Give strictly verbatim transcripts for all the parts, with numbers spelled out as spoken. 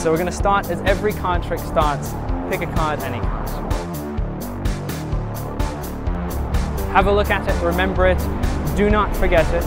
So we're going to start as every card trick starts. Pick a card, any card. Have a look at it, remember it, do not forget it.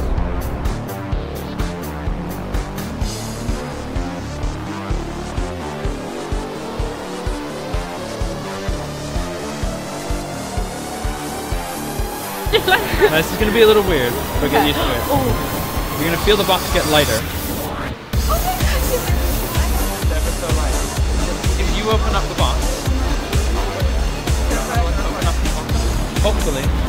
Now, this is going to be a little weird, but get used to it. Oh. You're going to feel the box get lighter. Oh my gosh! It's ever so light. If you open up the box, open up the box, hopefully